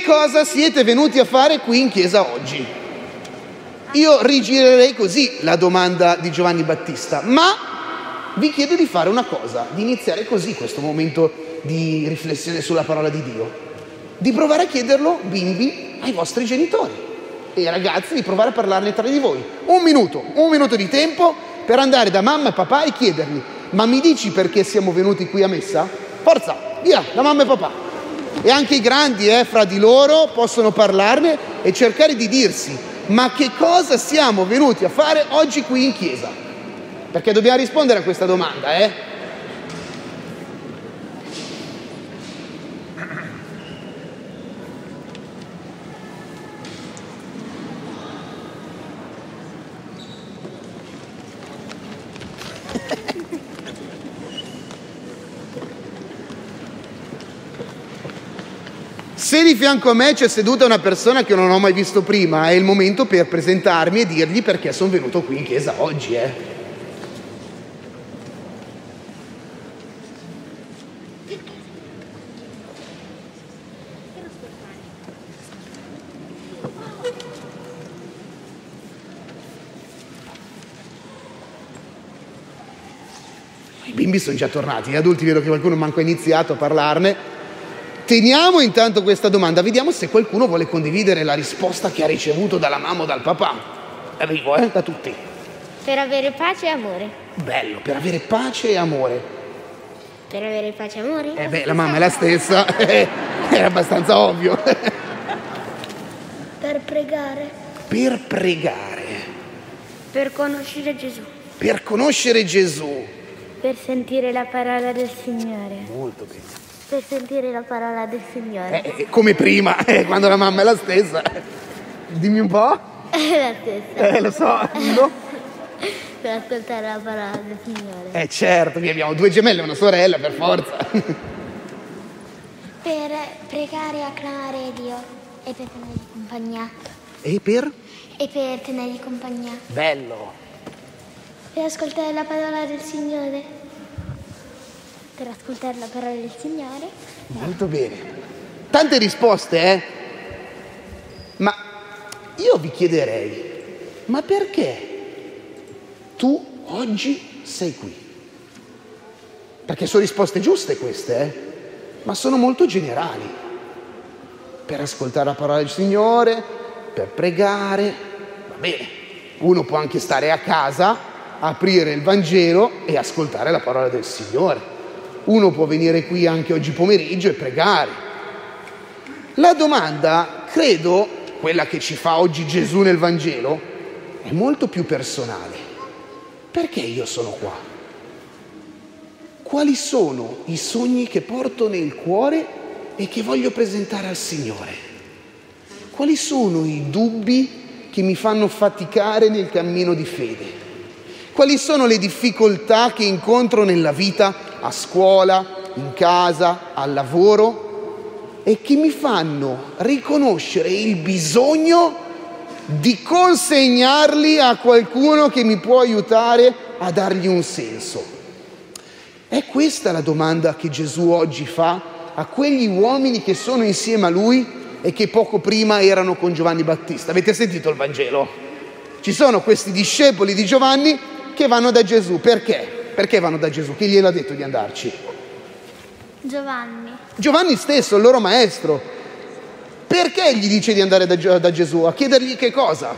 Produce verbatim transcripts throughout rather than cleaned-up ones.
cosa siete venuti a fare qui in chiesa oggi? Io rigirerei così la domanda di Giovanni Battista, ma vi chiedo di fare una cosa, di iniziare così questo momento di riflessione sulla parola di Dio, di provare a chiederlo, bimbi, ai vostri genitori e ragazzi, di provare a parlarne tra di voi. Un minuto, un minuto di tempo per andare da mamma e papà e chiedergli: ma mi dici perché siamo venuti qui a messa? Forza, via, da mamma e papà. E anche i grandi, eh, fra di loro, possono parlarne e cercare di dirsi: ma che cosa siamo venuti a fare oggi qui in chiesa? Perché dobbiamo rispondere a questa domanda, eh? Se di fianco a me c'è seduta una persona che non ho mai visto prima, è il momento per presentarmi e dirgli perché sono venuto qui in chiesa oggi, eh. I bimbi sono già tornati, gli adulti vedo che qualcuno manco ha iniziato a parlarne. Teniamo intanto questa domanda, vediamo se qualcuno vuole condividere la risposta che ha ricevuto dalla mamma o dal papà. Arrivo, eh, da tutti. Per avere pace e amore. Bello, per avere pace e amore. Per avere pace e amore? Eh beh, la mamma è la stessa, è abbastanza ovvio. Per pregare. Per pregare. Per conoscere Gesù. Per conoscere Gesù. Per sentire la parola del Signore. Molto bene. Per sentire la parola del Signore. Eh, come prima, eh, quando la mamma è la stessa. Dimmi un po'. È la stessa. Eh, lo so. No? Per ascoltare la parola del Signore. Eh certo, qui abbiamo due gemelle e una sorella, per forza. Per pregare e acclamare Dio e per tenergli compagnia. E per? E per tenergli compagnia. Bello. Per ascoltare la parola del Signore. Per ascoltare la parola del Signore. Molto bene. Tante risposte, eh? Ma io vi chiederei, ma perché tu oggi sei qui? Perché sono risposte giuste queste, eh? Ma sono molto generali. Per ascoltare la parola del Signore, per pregare, va bene. Uno può anche stare a casa, aprire il Vangelo e ascoltare la parola del Signore. Uno può venire qui anche oggi pomeriggio e pregare. La domanda, credo, quella che ci fa oggi Gesù nel Vangelo, è molto più personale. Perché io sono qua? Quali sono i sogni che porto nel cuore e che voglio presentare al Signore? Quali sono i dubbi che mi fanno faticare nel cammino di fede? Quali sono le difficoltà che incontro nella vita, a scuola, in casa, al lavoro, e che mi fanno riconoscere il bisogno di consegnarli a qualcuno che mi può aiutare a dargli un senso? È questa la domanda che Gesù oggi fa a quegli uomini che sono insieme a Lui e che poco prima erano con Giovanni Battista. Avete sentito il Vangelo? Ci sono questi discepoli di Giovanni che vanno da Gesù. Perché? Perché vanno da Gesù? Chi gliel'ha detto di andarci? Giovanni. Giovanni stesso, il loro maestro. Perché gli dice di andare da, da Gesù? A chiedergli che cosa?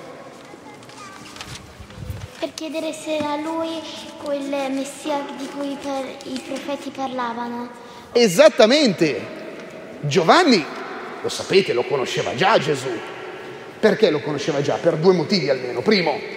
Per chiedere se era lui quel Messia di cui per, i profeti parlavano. Esattamente. Giovanni, lo sapete, lo conosceva già Gesù. Perché lo conosceva già? Per due motivi almeno. Primo,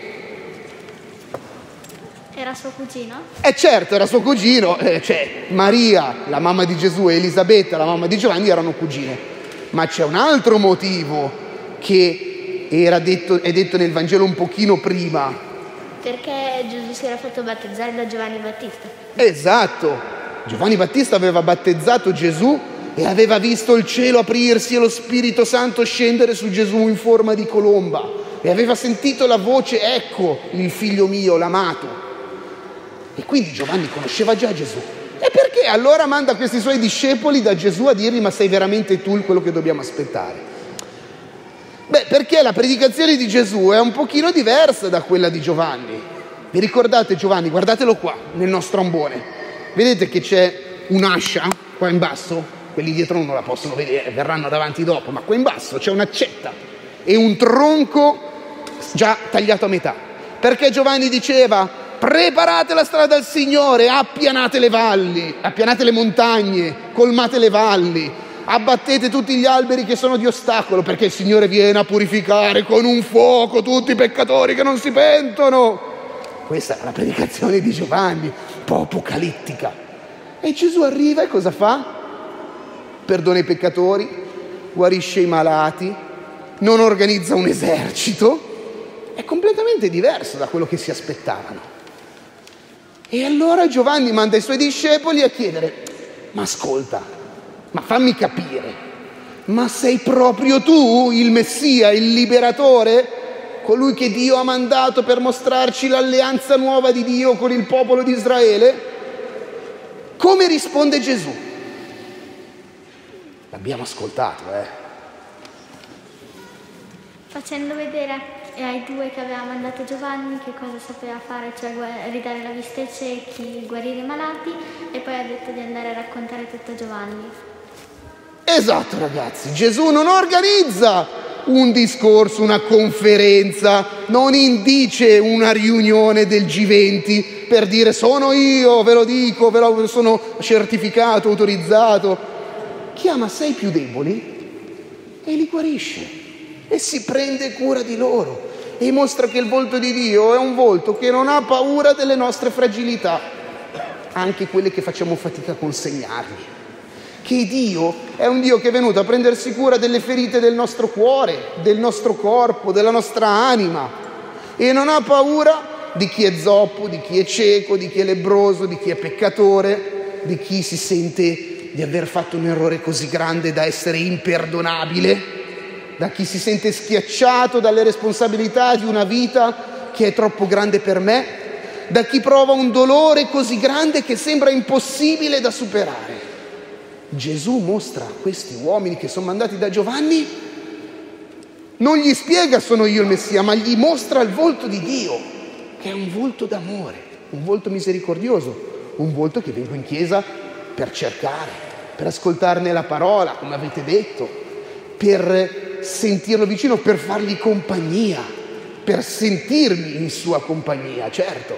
era suo cugino? Eh certo, era suo cugino, eh, cioè Maria, la mamma di Gesù, e Elisabetta, la mamma di Giovanni, erano cugine. Ma c'è un altro motivo che era detto, è detto nel Vangelo un pochino prima. Perché Gesù si era fatto battezzare da Giovanni Battista. Esatto, Giovanni Battista aveva battezzato Gesù e aveva visto il cielo aprirsi e lo Spirito Santo scendere su Gesù in forma di colomba e aveva sentito la voce: ecco il figlio mio, l'amato. E quindi Giovanni conosceva già Gesù. E perché allora manda questi suoi discepoli da Gesù a dirgli: ma sei veramente tu quello che dobbiamo aspettare? Beh, perché la predicazione di Gesù è un pochino diversa da quella di Giovanni. Vi ricordate Giovanni? Guardatelo qua, nel nostro ambone. Vedete che c'è un'ascia qua in basso? Quelli dietro non la possono vedere, verranno davanti dopo, ma qua in basso c'è un'accetta e un tronco già tagliato a metà. Perché Giovanni diceva: preparate la strada al Signore, appianate le valli, appianate le montagne, colmate le valli, abbattete tutti gli alberi che sono di ostacolo, perché il Signore viene a purificare con un fuoco tutti i peccatori che non si pentono. Questa è la predicazione di Giovanni, un po' apocalittica. E Gesù arriva e cosa fa? Perdona i peccatori, guarisce i malati, non organizza un esercito. È completamente diverso da quello che si aspettavano. E allora Giovanni manda i suoi discepoli a chiedere: ma ascolta, ma fammi capire, ma sei proprio tu il Messia, il liberatore, colui che Dio ha mandato per mostrarci l'alleanza nuova di Dio con il popolo di Israele? Come risponde Gesù? L'abbiamo ascoltato, eh. Facendo vedere ai due che aveva mandato Giovanni che cosa sapeva fare, cioè ridare la vista ai ciechi, guarire i malati, e poi ha detto di andare a raccontare tutto a Giovanni. Esatto, ragazzi, Gesù non organizza un discorso, una conferenza, non indice una riunione del G venti per dire: sono io, ve lo dico, ve lo sono certificato, autorizzato. Chiama sei più deboli e li guarisce e si prende cura di loro e mostra che il volto di Dio è un volto che non ha paura delle nostre fragilità, anche quelle che facciamo fatica a consegnargli. Che Dio è un Dio che è venuto a prendersi cura delle ferite del nostro cuore, del nostro corpo, della nostra anima, e non ha paura di chi è zoppo, di chi è cieco, di chi è lebbroso, di chi è peccatore, di chi si sente di aver fatto un errore così grande da essere imperdonabile, da chi si sente schiacciato dalle responsabilità di una vita che è troppo grande per me, da chi prova un dolore così grande che sembra impossibile da superare. Gesù mostra a questi uomini che sono mandati da Giovanni, non gli spiega sono io il Messia, ma gli mostra il volto di Dio, che è un volto d'amore, un volto misericordioso, un volto che vengo in chiesa per cercare, per ascoltarne la parola, come avete detto, per sentirlo vicino, per fargli compagnia, per sentirmi in sua compagnia, certo.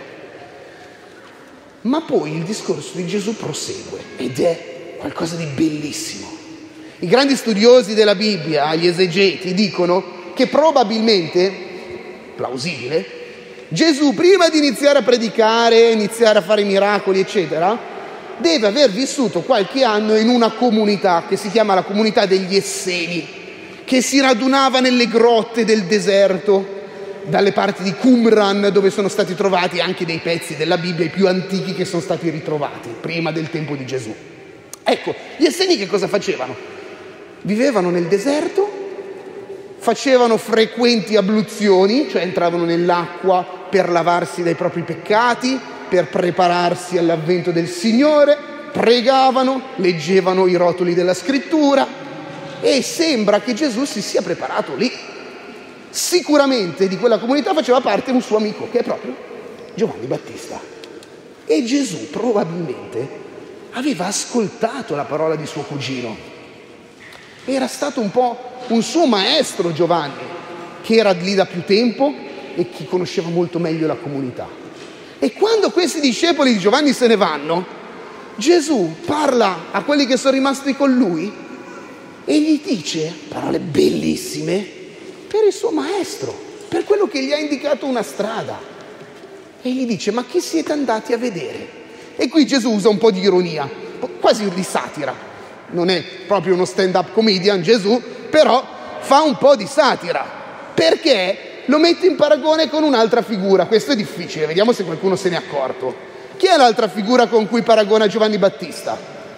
Ma poi il discorso di Gesù prosegue ed è qualcosa di bellissimo. I grandi studiosi della Bibbia, gli esegeti, dicono che probabilmente, plausibile, Gesù prima di iniziare a predicare, iniziare a fare miracoli, eccetera, deve aver vissuto qualche anno in una comunità che si chiama la comunità degli Esseni, che si radunava nelle grotte del deserto, dalle parti di Qumran, dove sono stati trovati anche dei pezzi della Bibbia, i più antichi che sono stati ritrovati, prima del tempo di Gesù. Ecco, gli Esseni che cosa facevano? Vivevano nel deserto, facevano frequenti abluzioni, cioè entravano nell'acqua per lavarsi dai propri peccati, per prepararsi all'avvento del Signore, pregavano, leggevano i rotoli della scrittura, e sembra che Gesù si sia preparato lì. Sicuramente di quella comunità faceva parte un suo amico, che è proprio Giovanni Battista. E Gesù probabilmente aveva ascoltato la parola di suo cugino. Era stato un po' un suo maestro Giovanni, che era lì da più tempo e che conosceva molto meglio la comunità. E quando questi discepoli di Giovanni se ne vanno, Gesù parla a quelli che sono rimasti con lui e gli dice parole bellissime per il suo maestro, per quello che gli ha indicato una strada. E gli dice: ma chi siete andati a vedere? E qui Gesù usa un po' di ironia, quasi di satira. Non è proprio uno stand-up comedian Gesù, però fa un po' di satira, perché lo mette in paragone con un'altra figura. Questo è difficile, vediamo se qualcuno se ne è accorto. Chi è l'altra figura con cui paragona Giovanni Battista?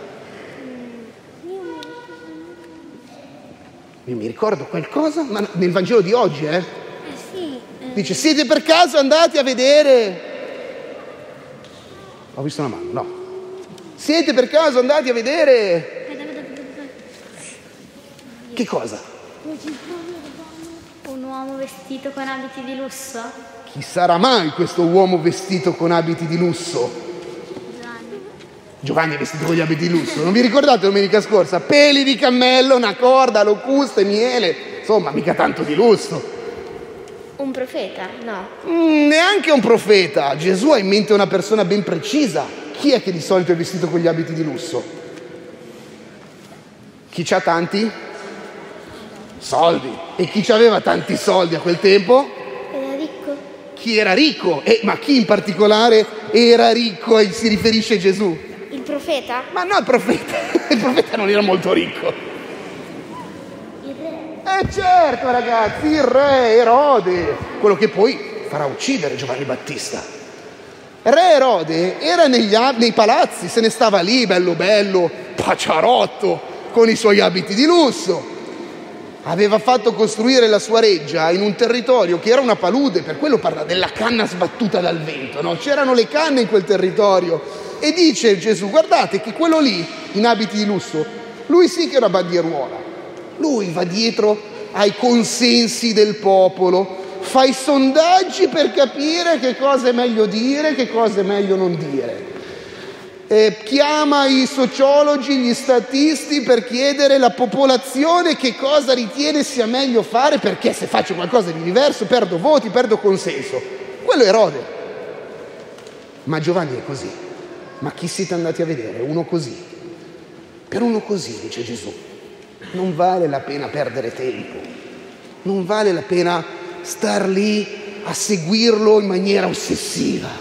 Io mi ricordo qualcosa, ma nel Vangelo di oggi, eh? Dice: siete per caso andati a vedere? Ho visto una mano, no. Siete per caso andati a vedere? Che cosa? Un uomo vestito con abiti di lusso? Chi sarà mai questo uomo vestito con abiti di lusso? Giovanni. Giovanni è vestito con gli abiti di lusso. Non vi ricordate domenica scorsa? Peli di cammello, una corda, locuste, miele. Insomma, mica tanto di lusso. Un profeta? No. Mm, neanche un profeta. Gesù ha in mente una persona ben precisa. Chi è che di solito è vestito con gli abiti di lusso? Chi c'ha tanti? Soldi. E chi c'aveva tanti soldi a quel tempo? Era ricco? Chi era ricco? Eh, ma chi in particolare era ricco e si riferisce a Gesù? Il profeta? Ma no, il profeta. Il profeta non era molto ricco. Il re? Eh certo ragazzi, il re Erode, quello che poi farà uccidere Giovanni Battista. Re Erode era negli, nei palazzi, se ne stava lì, bello bello, paciarotto, con i suoi abiti di lusso. Aveva fatto costruire la sua reggia in un territorio che era una palude, per quello parla della canna sbattuta dal vento, no? C'erano le canne in quel territorio. E dice Gesù, guardate che quello lì, in abiti di lusso, lui sì che è una bandieruola. Lui va dietro ai consensi del popolo, fa i sondaggi per capire che cosa è meglio dire, che cosa è meglio non dire. Eh, chiama i sociologi, gli statisti per chiedere alla popolazione che cosa ritiene sia meglio fare, perché se faccio qualcosa di diverso perdo voti, perdo consenso. Quello è Erode. Ma Giovanni è così. Ma chi siete andati a vedere? Uno così. Per uno così, dice Gesù, non vale la pena perdere tempo, non vale la pena star lì a seguirlo in maniera ossessiva.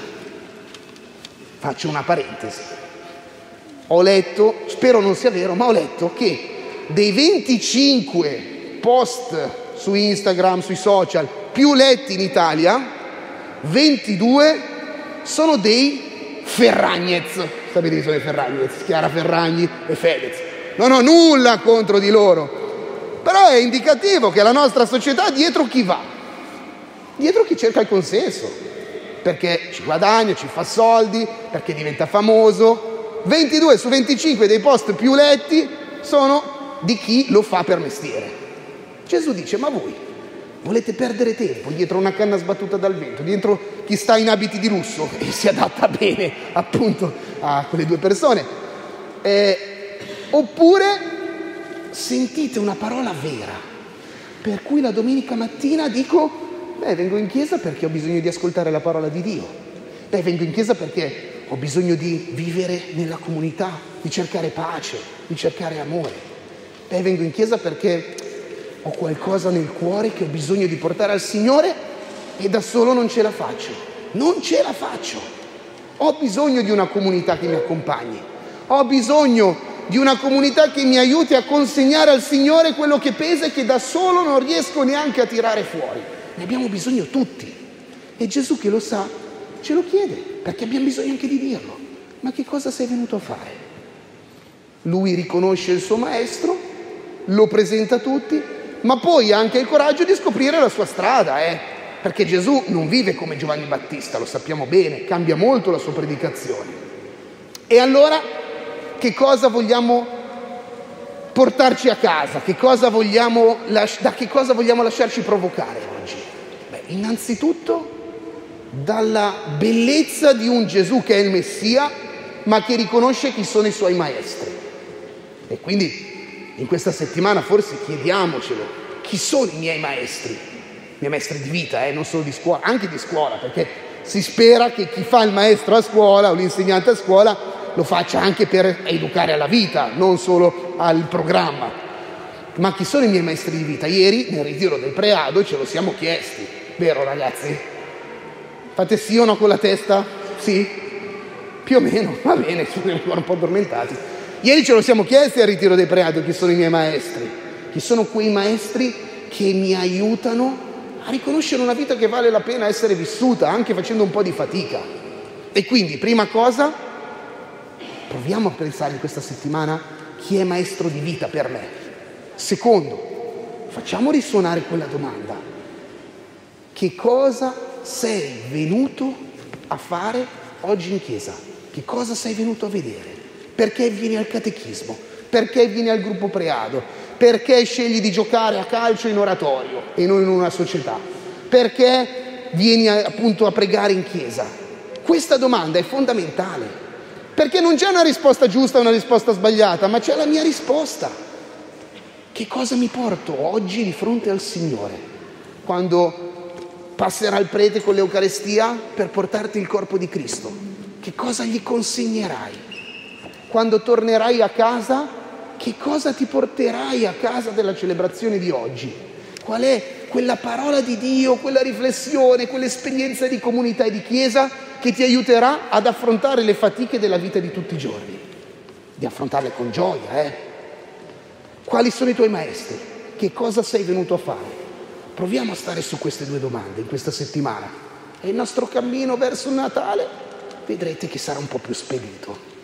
Faccio una parentesi. Ho letto, spero non sia vero, ma ho letto che dei venticinque post su Instagram, sui social, più letti in Italia, ventidue sono dei Ferragnez. Sapete chi sono i Ferragnez? Chiara Ferragni e Fedez. Non ho nulla contro di loro, però è indicativo che la nostra società dietro chi va? Dietro chi cerca il consenso, perché ci guadagna, ci fa soldi, perché diventa famoso. ventidue su venticinque dei post più letti sono di chi lo fa per mestiere. Gesù dice, ma voi volete perdere tempo dietro una canna sbattuta dal vento, dietro chi sta in abiti di lusso e si adatta bene appunto a quelle due persone? Eh, oppure sentite una parola vera, per cui la domenica mattina dico, beh, vengo in chiesa perché ho bisogno di ascoltare la parola di Dio. Beh, vengo in chiesa perché ho bisogno di vivere nella comunità, di cercare pace, di cercare amore. Beh, vengo in chiesa perché ho qualcosa nel cuore che ho bisogno di portare al Signore e da solo non ce la faccio. Non ce la faccio. Ho bisogno di una comunità che mi accompagni. Ho bisogno di una comunità che mi aiuti a consegnare al Signore quello che pesa e che da solo non riesco neanche a tirare fuori. Ne abbiamo bisogno tutti. E Gesù, che lo sa, ce lo chiede, perché abbiamo bisogno anche di dirlo. Ma che cosa sei venuto a fare? Lui riconosce il suo maestro, lo presenta a tutti, ma poi ha anche il coraggio di scoprire la sua strada, eh? Perché Gesù non vive come Giovanni Battista, lo sappiamo bene, cambia molto la sua predicazione. E allora, che cosa vogliamo portarci a casa? Che cosa vogliamo las- da che cosa vogliamo lasciarci provocare oggi? Beh, innanzitutto dalla bellezza di un Gesù che è il Messia, ma che riconosce chi sono i suoi maestri. E quindi in questa settimana forse chiediamocelo, chi sono i miei maestri? I miei maestri di vita, eh? Non solo di scuola, anche di scuola, perché si spera che chi fa il maestro a scuola o l'insegnante a scuola lo faccia anche per educare alla vita, non solo al programma. Ma chi sono i miei maestri di vita? Ieri nel ritiro del Preado ce lo siamo chiesti, vero ragazzi? Fate sì o no con la testa? Sì? Più o meno, va bene, sono ancora un po' addormentati. Ieri ce lo siamo chiesti al ritiro del Preado, chi sono i miei maestri? Chi sono quei maestri che mi aiutano a riconoscere una vita che vale la pena essere vissuta, anche facendo un po' di fatica. E quindi, prima cosa, proviamo a pensare in questa settimana chi è maestro di vita per me. Secondo, facciamo risuonare quella domanda. Che cosa sei venuto a fare oggi in chiesa? Che cosa sei venuto a vedere? Perché vieni al catechismo? Perché vieni al gruppo preado? Perché scegli di giocare a calcio in oratorio e non in una società? Perché vieni a, appunto a pregare in chiesa? Questa domanda è fondamentale, perché non c'è una risposta giusta o una risposta sbagliata, ma c'è la mia risposta. Che cosa mi porto oggi di fronte al Signore quando passerà il prete con l'Eucarestia per portarti il corpo di Cristo? Che cosa gli consegnerai? Quando tornerai a casa, che cosa ti porterai a casa della celebrazione di oggi? Qual è quella parola di Dio, quella riflessione, quell'esperienza di comunità e di chiesa che ti aiuterà ad affrontare le fatiche della vita di tutti i giorni? Di affrontarle con gioia, eh? Quali sono i tuoi maestri? Che cosa sei venuto a fare? Proviamo a stare su queste due domande in questa settimana e il nostro cammino verso il Natale vedrete che sarà un po' più spedito.